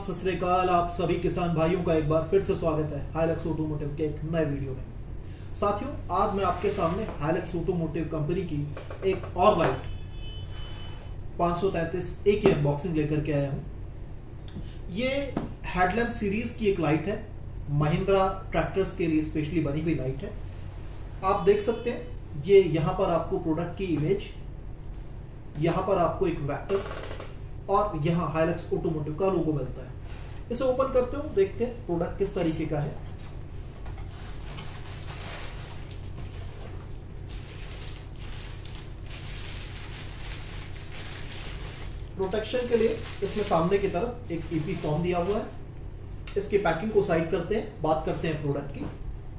सत श्री अकाल। आप सभी किसान भाइयों का एक बार फिर से स्वागत है हाइलक्स ऑटोमोटिव के एक नए वीडियो में। साथियों, आज मैं आपके सामने हाइलक्स ऑटोमोटिव कंपनी की एक और लाइट 533A की अनबॉक्सिंग लेकर के आया हूं। ये हेडलैम्प सीरीज की एक लाइट है, महिंद्रा ट्रैक्टर्स के लिए स्पेशली बनी हुई लाइट है। आप देख सकते हैं, ये यहाँ पर आपको प्रोडक्ट की इमेज, यहाँ पर आपको एक वेक्टर और यहाँ हाइलक्स ऑटोमोटिव का लोगो मिलता है। इसे ओपन करते हो, देखते हैं प्रोडक्ट किस तरीके का है। प्रोटेक्शन के लिए इसमें सामने की तरफ एक ईपी फॉर्म दिया हुआ है। इसकी पैकिंग को साइड करते हैं, बात करते हैं प्रोडक्ट की।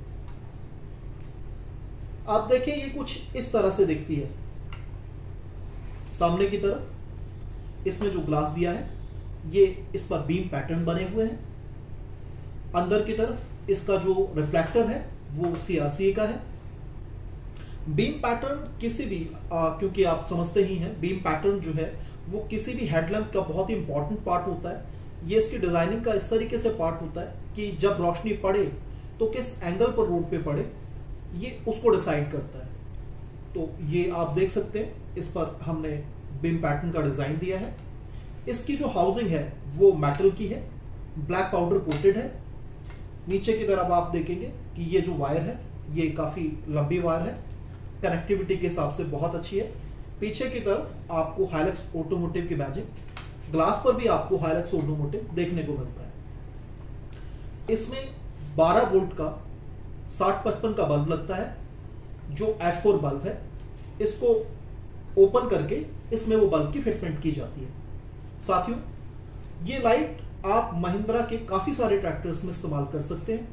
आप देखिए, ये कुछ इस तरह से दिखती है। सामने की तरफ इसमें जो ग्लास दिया है, ये इस पर बीम पैटर्न बने हुए हैं। अंदर की तरफ इसका जो रिफ्लेक्टर है वो CRCA का है। बीम पैटर्न किसी भी क्योंकि आप समझते ही हैं, बीम पैटर्न जो है वो किसी भी हेडलैम्प का बहुत ही इंपॉर्टेंट पार्ट होता है। ये इसकी डिजाइनिंग का इस तरीके से पार्ट होता है कि जब रोशनी पड़े तो किस एंगल पर रोड पे पड़े, ये उसको डिसाइड करता है। तो ये आप देख सकते हैं, इस पर हमने बीम पैटर्न का डिजाइन दिया है। इसकी जो हाउसिंग है वो मेटल की है, ब्लैक पाउडर कोटेड है। नीचे की तरफ आप देखेंगे कि ये जो वायर है ये काफी लंबी वायर है, कनेक्टिविटी के हिसाब से बहुत अच्छी है। पीछे की तरफ आपको हाइलक्स ऑटोमोटिव की बैजिंग, ग्लास पर भी आपको हाइलक्स ऑटोमोटिव देखने को मिलता है। इसमें 12 वोल्ट का 6055 का बल्ब लगता है, जो H4 बल्ब है। इसको ओपन करके इसमें वो बल्ब की फिटमेंट की जाती है। साथियों, ये लाइट आप महिंद्रा के काफी सारे ट्रैक्टर्स में इस्तेमाल कर सकते हैं।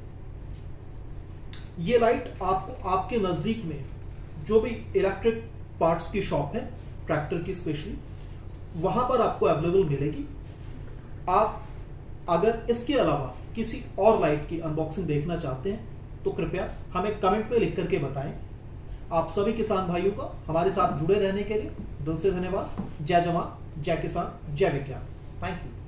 ये लाइट आपको आपके नजदीक में जो भी इलेक्ट्रिक पार्ट्स की शॉप है, ट्रैक्टर की स्पेशली, वहां पर आपको अवेलेबल मिलेगी। आप अगर इसके अलावा किसी और लाइट की अनबॉक्सिंग देखना चाहते हैं तो कृपया हमें कमेंट में लिख करके बताएं। आप सभी किसान भाइयों का हमारे साथ जुड़े रहने के लिए दिल से धन्यवाद। जय जवान, जय किसान, जय विज्ञान। Thank you.